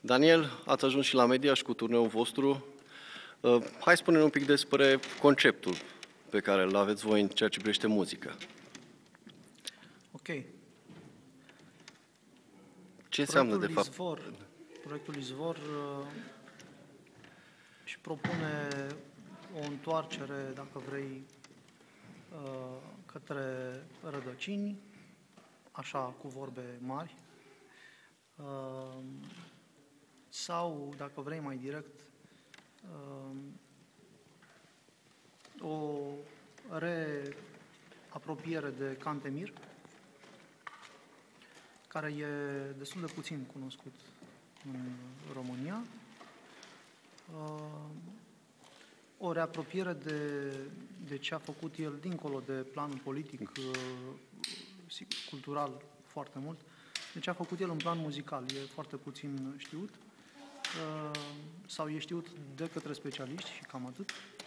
Daniel, ați ajuns și la Mediaș cu turneul vostru. Hai spune-ne un pic despre conceptul pe care îl aveți voi în ceea ce privește muzică. Ok. Ce înseamnă, de fapt? Proiectul Izvor își propune o întoarcere, dacă vrei, către rădăcini, așa cu vorbe mari, sau, dacă vrei mai direct, o reapropiere de Cantemir, care e destul de puțin cunoscut în România. O reapropiere de ce a făcut el dincolo de planul politic, cultural foarte mult, de ce a făcut el în plan muzical. E foarte puțin știut, sau e știut de către specialiști și cam atât,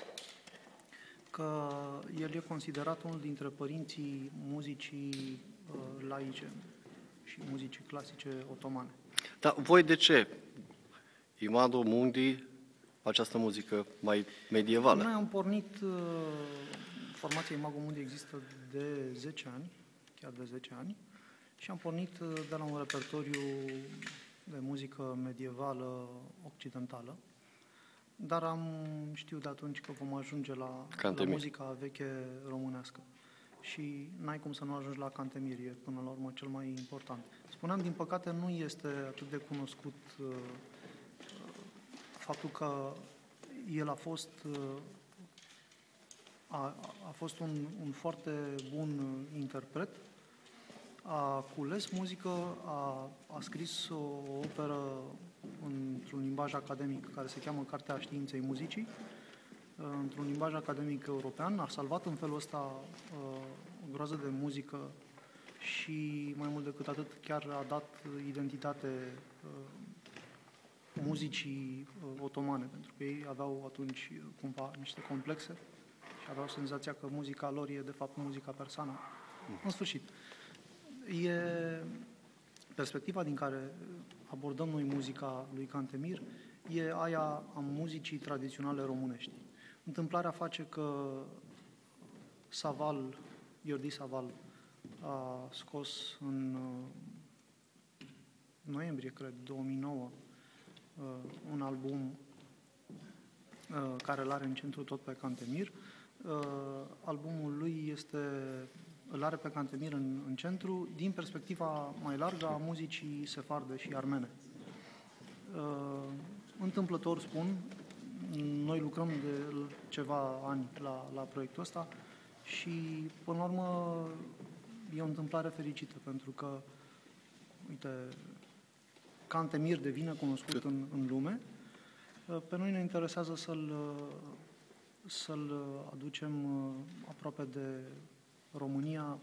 că el e considerat unul dintre părinții muzicii laice și muzicii clasice otomane. Dar voi de ce? Imado Mundi, această muzică mai medievală. Noi am pornit, formația Imago Mundi există de 10 ani, chiar de 10 ani, și am pornit de la un repertoriu de muzică medievală occidentală, dar am știut de atunci că vom ajunge la muzica veche românească. Și n-ai cum să nu ajungi la Cantemir, e până la urmă cel mai important. Spuneam, din păcate, nu este atât de cunoscut faptul că el a fost un foarte bun interpret, a cules muzică, a scris o operă într-un limbaj academic care se cheamă Cartea Științei Muzicii, într-un limbaj academic european, a salvat în felul ăsta o groază de muzică și, mai mult decât atât, chiar a dat identitate muzicii otomane, pentru că ei aveau atunci cumva niște complexe și aveau senzația că muzica lor e de fapt muzica persană. În sfârșit, e perspectiva din care abordăm noi muzica lui Cantemir, e aia a muzicii tradiționale românești. Întâmplarea face că Jordi Saval a scos în noiembrie, cred, 2009, un album care îl are în centru tot pe Cantemir. Albumul lui îl are pe Cantemir în centru din perspectiva mai largă a muzicii sefarde și armene. Întâmplător spun, noi lucrăm de ceva ani la proiectul ăsta și, până la urmă, e o întâmplare fericită, pentru că, uite, Cantemir devine cunoscut în lume. Pe noi ne interesează să-l aducem aproape de România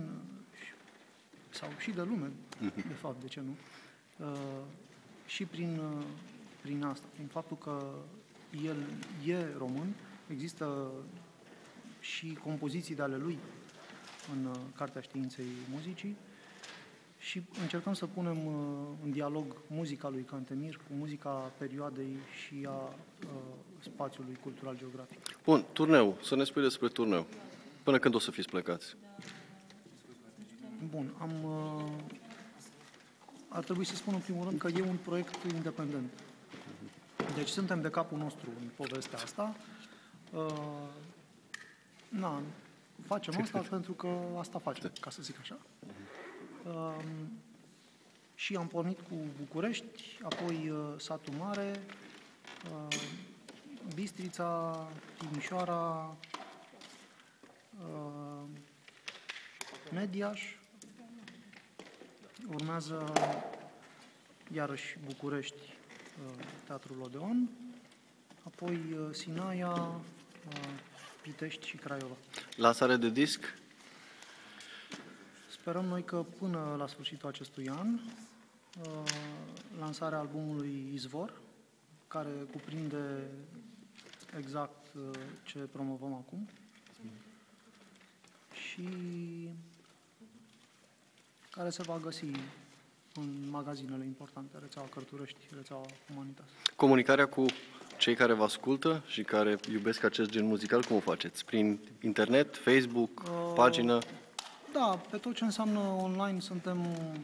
sau și de lume, de fapt, de ce nu? Și prin asta, prin faptul că el e român, există și compoziții de ale lui în Cartea Științei Muzicii și încercăm să punem în dialog muzica lui Cantemir cu muzica perioadei și a spațiului cultural-geografic. Bun, turneu. Să ne spui despre turneu. Până când o să fiți plecați? Bun, ar trebui să spun în primul rând că e un proiect independent. Deci suntem de capul nostru în povestea asta. Facem asta pentru că asta facem, ca să zic așa. Și am pornit cu București, apoi Satul Mare, Bistrița, Timișoara, Mediaș, urmează iarăși București, Teatrul Odeon, apoi Sinaia, Pitești și Craiova. Lansare de disc? Sperăm noi că până la sfârșitul acestui an, lansarea albumului Izvor, care cuprinde exact ce promovăm acum, și care se va găsi în magazinele importante, rețeaua Cărturăști, rețeaua Humanitas. Comunicarea cu cei care vă ascultă și care iubesc acest gen muzical, cum o faceți? Prin internet, Facebook, pagină? Da, pe tot ce înseamnă online suntem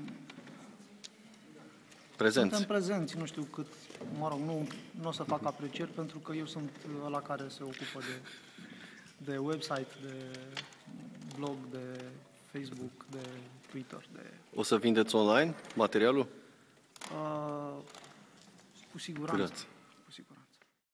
Prezenți. prezenți, nu știu cât, mă rog, nu o să fac aprecieri pentru că eu sunt ăla care se ocupă de website, de blog, de Facebook, de Twitter, de... O să vindeți online materialul? Cu siguranță. Grație.